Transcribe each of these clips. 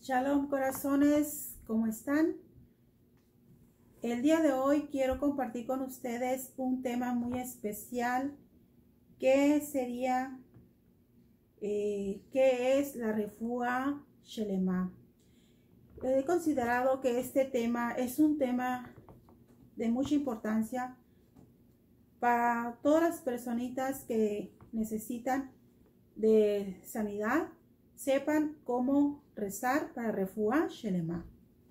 Shalom corazones, ¿cómo están? El día de hoy quiero compartir con ustedes un tema muy especial que sería ¿qué es la Refuá Shelema? He considerado que este tema es un tema de mucha importancia para todas las personitas que necesitan de sanidad, sepan cómo rezar para Refuá Shelema.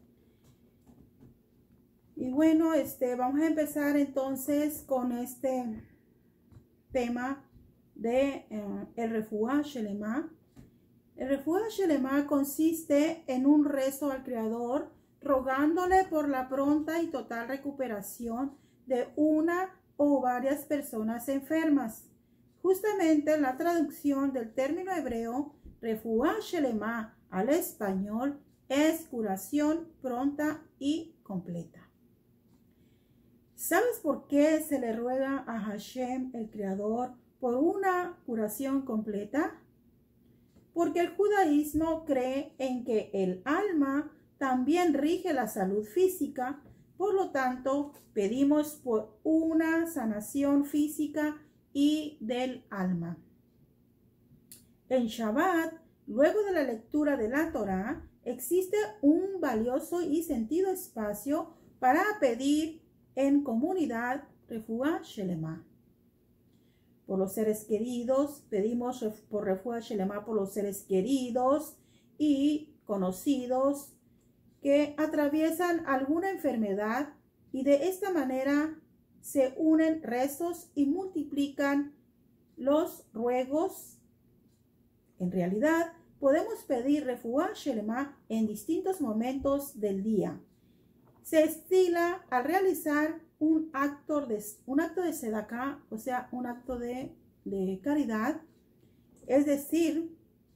Y bueno, vamos a empezar entonces con este tema de el Refuá Shelema. El Refuá Shelema consiste en un rezo al Creador rogándole por la pronta y total recuperación de una o varias personas enfermas. Justamente la traducción del término hebreo Refuá Shelema al español es curación pronta y completa. ¿Sabes por qué se le ruega a Hashem, el Creador, por una curación completa? Porque el judaísmo cree en que el alma también rige la salud física, por lo tanto, pedimos por una sanación física y del alma. En Shabbat, luego de la lectura de la Torá, existe un valioso y sentido espacio para pedir en comunidad Refuá Shelema. Por los seres queridos, pedimos por Refuá Shelema por los seres queridos y conocidos que atraviesan alguna enfermedad, y de esta manera se unen rezos y multiplican los ruegos. En realidad, podemos pedir Refuá Shelema en distintos momentos del día. Se estila al realizar un acto de sedaká, o sea, un acto de caridad. Es decir,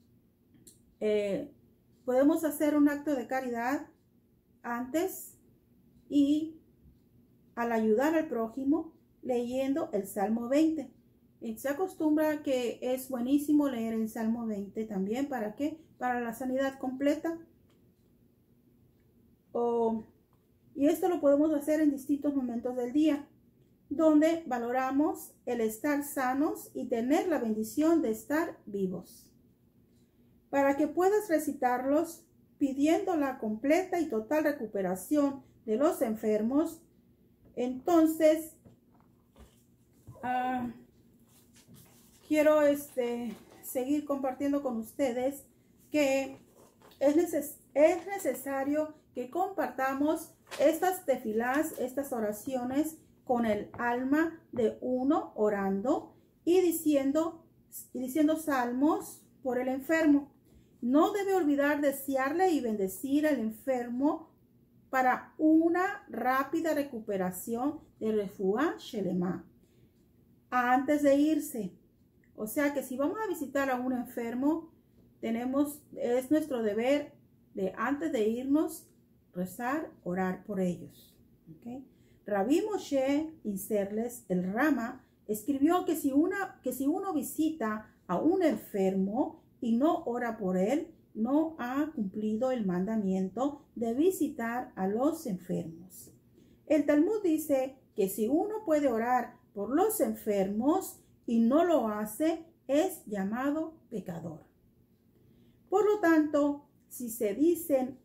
podemos hacer un acto de caridad antes y al ayudar al prójimo leyendo el Salmo 20. Se acostumbra que es buenísimo leer el Salmo 20 también. ¿Para qué? Para la sanidad completa. Y esto lo podemos hacer en distintos momentos del día, donde valoramos el estar sanos y tener la bendición de estar vivos. Para que puedas recitarlos pidiendo la completa y total recuperación de los enfermos, entonces quiero seguir compartiendo con ustedes que es necesario que compartamos estas tefilás, estas oraciones con el alma de uno orando y diciendo salmos por el enfermo. No debe olvidar desearle y bendecir al enfermo para una rápida recuperación de Refuá Shelema antes de irse. O sea que si vamos a visitar a un enfermo, es nuestro deber de antes de irnos rezar, orar por ellos. ¿Okay? Rabbi Moshe Isserles, el Rama, escribió que si uno visita a un enfermo y no ora por él, no ha cumplido el mandamiento de visitar a los enfermos. El Talmud dice que si uno puede orar por los enfermos y no lo hace, es llamado pecador. Por lo tanto, si se dicen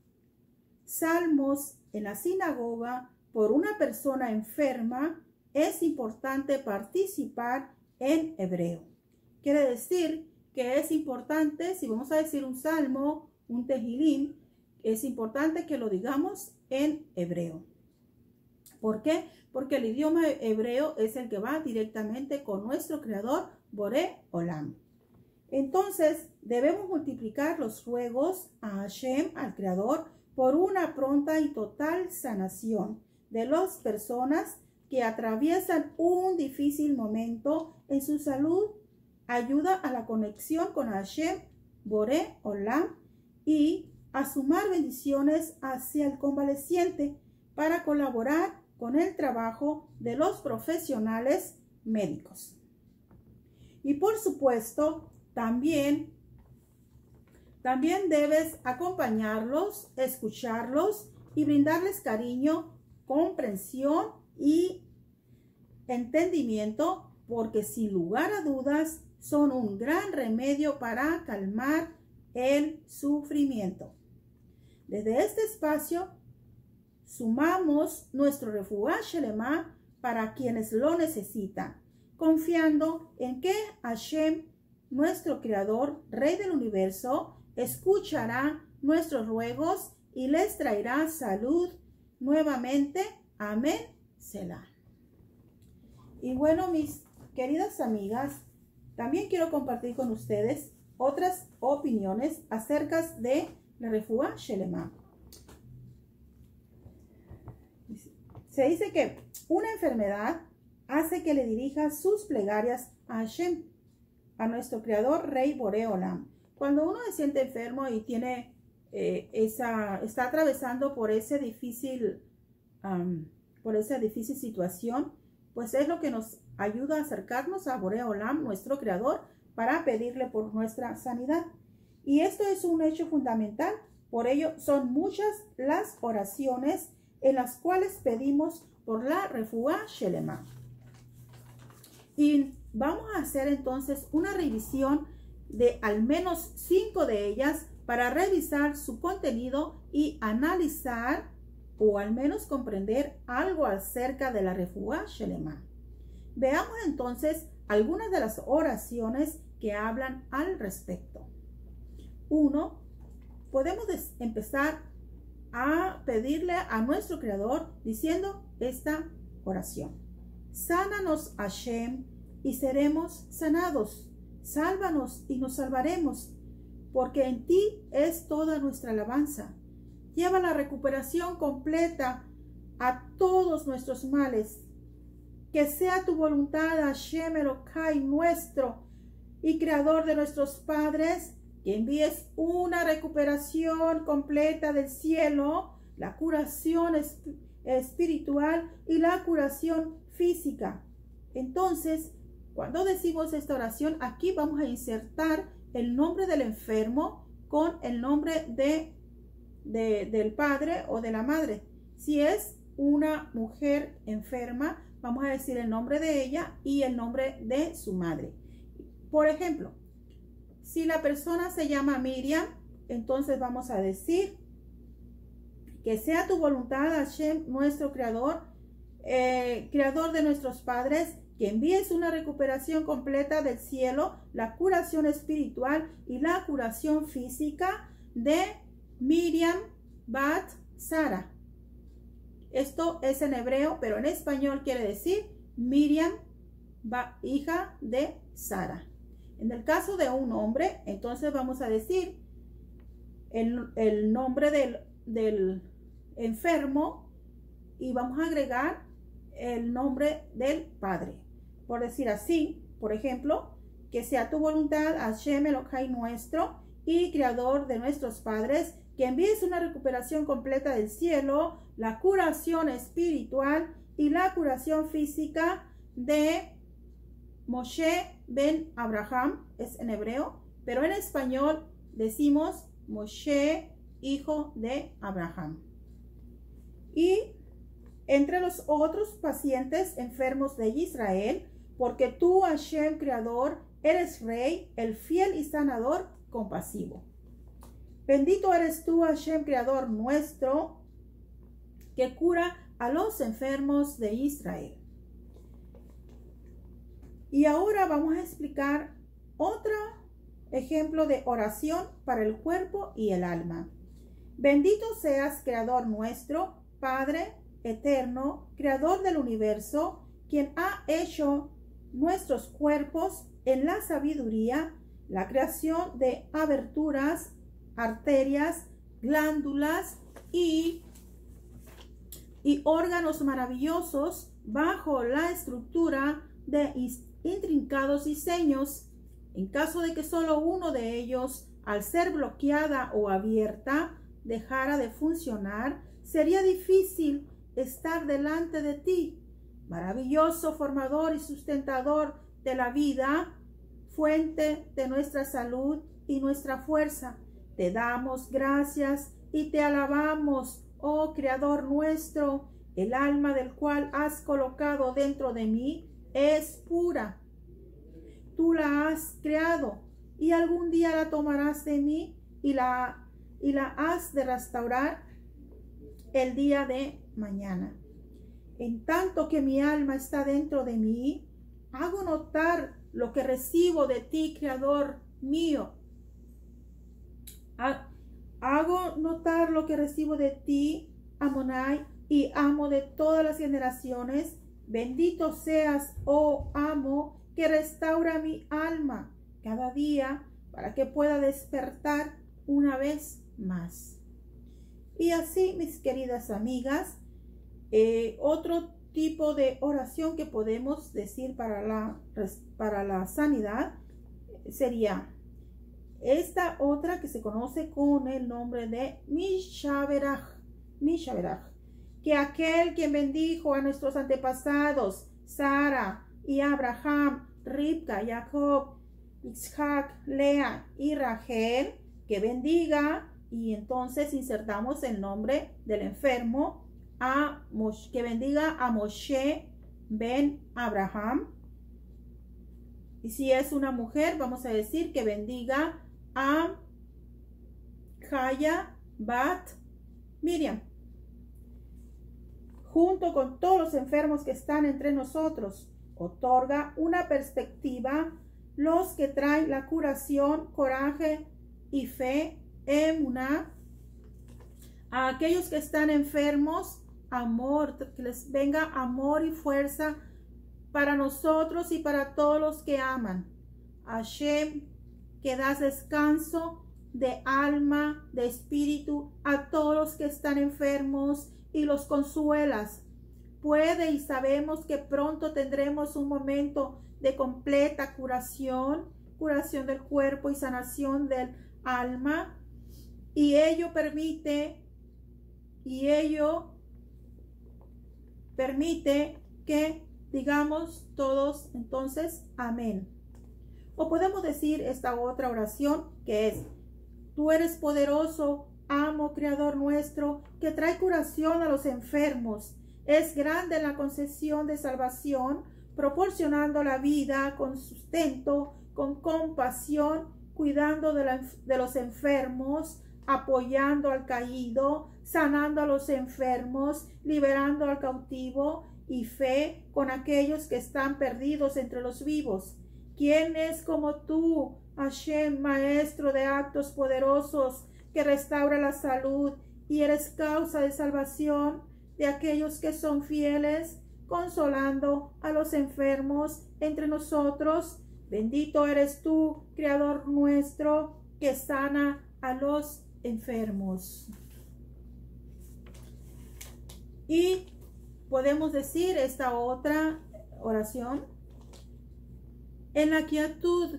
salmos en la sinagoga por una persona enferma, es importante participar en hebreo. Quiere decir que es importante, si vamos a decir un salmo, un tejilín, es importante que lo digamos en hebreo. ¿Por qué? Porque el idioma hebreo es el que va directamente con nuestro Creador, Boré Olam. Entonces, debemos multiplicar los ruegos a Hashem, al Creador, por una pronta y total sanación de las personas que atraviesan un difícil momento en su salud. Ayuda a la conexión con Hashem, Boré Olam, y a sumar bendiciones hacia el convaleciente para colaborar con el trabajo de los profesionales médicos. Y por supuesto, también También debes acompañarlos, escucharlos y brindarles cariño, comprensión y entendimiento, porque sin lugar a dudas son un gran remedio para calmar el sufrimiento. Desde este espacio sumamos nuestro refuá Shelema para quienes lo necesitan, confiando en que Hashem, nuestro Creador, Rey del Universo, escuchará nuestros ruegos y les traerá salud nuevamente. Amén. Selah. Y bueno, mis queridas amigas, también quiero compartir con ustedes otras opiniones acerca de la refuá Shelema. Se dice que una enfermedad hace que le dirija sus plegarias a Hashem, a nuestro Creador, Rey Boré Olam. Cuando uno se siente enfermo y tiene está atravesando por esa difícil situación, pues es lo que nos ayuda a acercarnos a Boré Olam, nuestro Creador, para pedirle por nuestra sanidad. Y esto es un hecho fundamental. Por ello, son muchas las oraciones en las cuales pedimos por la refuá Shelema. Y vamos a hacer entonces una revisión de al menos 5 de ellas para revisar su contenido y analizar o al menos comprender algo acerca de la refuá Shelema. Veamos entonces algunas de las oraciones que hablan al respecto. 1. Podemos empezar a pedirle a nuestro Creador diciendo esta oración. Sánanos, Hashem, y seremos sanados. Sálvanos y nos salvaremos, porque en ti es toda nuestra alabanza. Lleva la recuperación completa a todos nuestros males. Que sea tu voluntad, Hashem Elokai, nuestro y Creador de nuestros padres, que envíes una recuperación completa del cielo, la curación espiritual y la curación física. Entonces, cuando decimos esta oración, aquí vamos a insertar el nombre del enfermo con el nombre del padre o de la madre. Si es una mujer enferma, vamos a decir el nombre de ella y el nombre de su madre. Por ejemplo, si la persona se llama Miriam, entonces vamos a decir que sea tu voluntad, Hashem, nuestro Creador, Creador de nuestros padres, que envíes una recuperación completa del cielo, la curación espiritual y la curación física de Miriam Bat Sara. Esto es en hebreo, pero en español quiere decir Miriam, hija de Sara. En el caso de un hombre, entonces vamos a decir el nombre del enfermo y vamos a agregar el nombre del padre. Por decir así, por ejemplo, que sea tu voluntad, Hashem Elokai nuestro y Creador de nuestros padres, que envíes una recuperación completa del cielo, la curación espiritual y la curación física de Moshe ben Abraham, es en hebreo, pero en español decimos Moshe, hijo de Abraham. Y entre los otros pacientes enfermos de Israel, porque tú, Hashem, Creador, eres Rey, el fiel y sanador, compasivo. Bendito eres tú, Hashem, Creador nuestro, que cura a los enfermos de Israel. Y ahora vamos a explicar otro ejemplo de oración para el cuerpo y el alma. Bendito seas, Creador nuestro, Padre eterno, Creador del universo, quien ha hecho nuestros cuerpos en la sabiduría, la creación de aberturas, arterias, glándulas y órganos maravillosos bajo la estructura de intrincados diseños. En caso de que solo uno de ellos, al ser bloqueada o abierta, dejara de funcionar, sería difícil estar delante de ti, maravilloso formador y sustentador de la vida, fuente de nuestra salud y nuestra fuerza. Te damos gracias y te alabamos, oh Creador nuestro. El alma del cual has colocado dentro de mí es pura. Tú la has creado y algún día la tomarás de mí y la has de restaurar el día de mañana. En tanto que mi alma está dentro de mí, hago notar lo que recibo de ti, Creador mío. Hago notar lo que recibo de ti, Amonai, y amo de todas las generaciones. Bendito seas, oh amo, que restaura mi alma cada día para que pueda despertar una vez más. Y así, mis queridas amigas, otro tipo de oración que podemos decir para la sanidad sería esta otra que se conoce con el nombre de Mishaberach. Que aquel quien bendijo a nuestros antepasados, Sara y Abraham, Ribca, Jacob, Isaac, Lea y Rachel, que bendiga, y entonces insertamos el nombre del enfermo, que bendiga a Moshe ben Abraham. Y si es una mujer, vamos a decir que bendiga a Jaya bat Miriam, junto con todos los enfermos que están entre nosotros. Otorga una perspectiva, los que traen la curación, coraje y fe, emuná, a aquellos que están enfermos, amor, que les venga amor y fuerza para nosotros y para todos los que aman. Hashem, que das descanso de alma, de espíritu a todos los que están enfermos y los consuelas. Puede y sabemos que pronto tendremos un momento de completa curación del cuerpo y sanación del alma, y ello permite que digamos todos entonces amén. O podemos decir esta otra oración que es: tú eres poderoso, amo, Creador nuestro, que trae curación a los enfermos. Es grande la concesión de salvación, proporcionando la vida con sustento, con compasión, cuidando de los enfermos, apoyando al caído, sanando a los enfermos, liberando al cautivo, y fe con aquellos que están perdidos entre los vivos. ¿Quién es como tú, Hashem, maestro de actos poderosos, que restaura la salud y eres causa de salvación de aquellos que son fieles, consolando a los enfermos entre nosotros? Bendito eres tú, Creador nuestro, que sana a los enfermos. Y podemos decir esta otra oración: en la quietud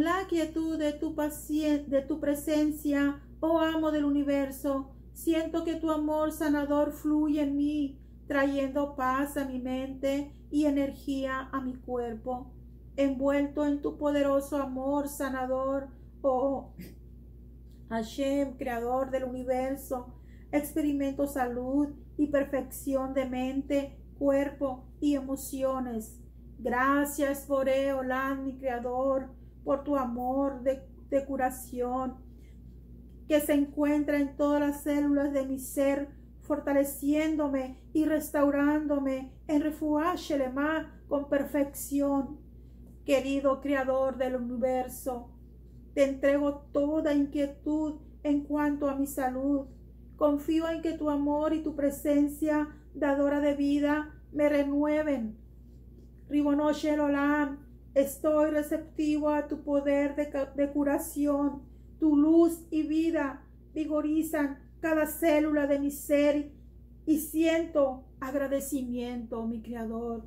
de tu presencia, oh amo del universo, siento que tu amor sanador fluye en mí, trayendo paz a mi mente y energía a mi cuerpo. Envuelto en tu poderoso amor sanador, oh Hashem, Creador del universo, experimento salud y perfección de mente, cuerpo y emociones. Gracias, Boré Olam, mi Creador, por tu amor de curación que se encuentra en todas las células de mi ser, fortaleciéndome y restaurándome en Refuah Shelema con perfección. Querido Creador del universo, te entrego toda inquietud en cuanto a mi salud. Confío en que tu amor y tu presencia dadora de vida me renueven. Ribono Shel Olam, estoy receptivo a tu poder de curación. Tu luz y vida vigorizan cada célula de mi ser y siento agradecimiento, mi Creador.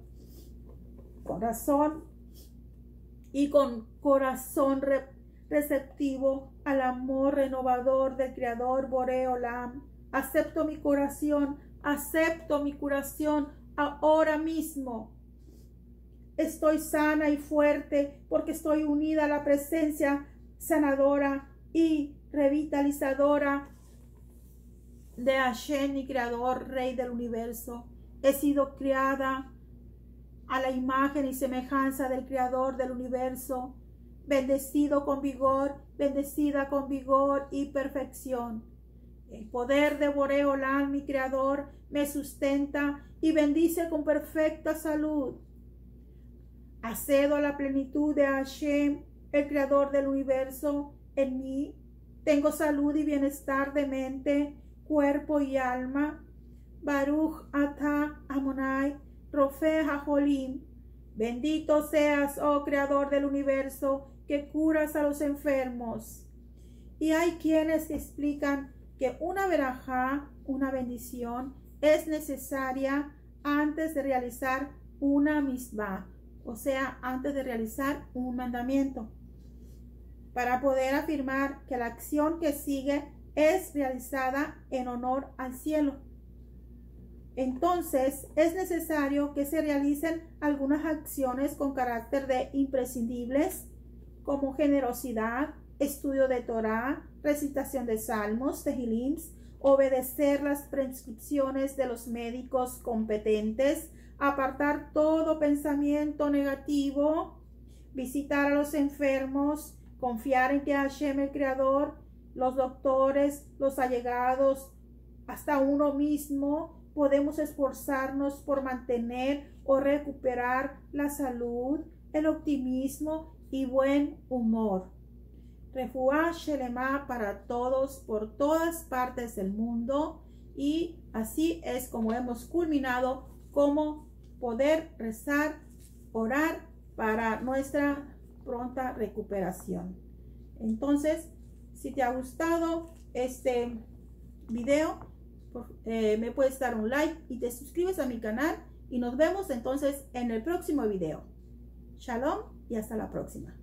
Con corazón receptivo al amor renovador del Creador Boré Olam. Acepto mi curación ahora mismo. Estoy sana y fuerte porque estoy unida a la presencia sanadora y revitalizadora de Hashem, mi creador, rey del universo. He sido criada a la imagen y semejanza del creador del universo, bendecido con vigor, bendecida con vigor y perfección. El poder de Boré Olam, mi creador, me sustenta y bendice con perfecta salud. Accedo a la plenitud de Hashem, el creador del universo, en mí. Tengo salud y bienestar de mente, cuerpo y alma. Baruch atah Adonai, Rofe HaJolim. Bendito seas, oh creador del universo, que curas a los enfermos. Y hay quienes explican que una verajá, una bendición, es necesaria antes de realizar una misvá, o sea, antes de realizar un mandamiento, para poder afirmar que la acción que sigue es realizada en honor al cielo. Entonces, es necesario que se realicen algunas acciones con carácter de imprescindibles, como generosidad, estudio de Torah, recitación de salmos, tehilims, obedecer las prescripciones de los médicos competentes, apartar todo pensamiento negativo, visitar a los enfermos, confiar en que Hashem, el Creador, los doctores, los allegados, hasta uno mismo, podemos esforzarnos por mantener o recuperar la salud, el optimismo y buen humor. Refuá Shelema para todos por todas partes del mundo, y así es como hemos culminado cómo poder rezar, orar para nuestra pronta recuperación. Entonces, si te ha gustado este video, me puedes dar un like y te suscribes a mi canal, y nos vemos entonces en el próximo video. Shalom y hasta la próxima.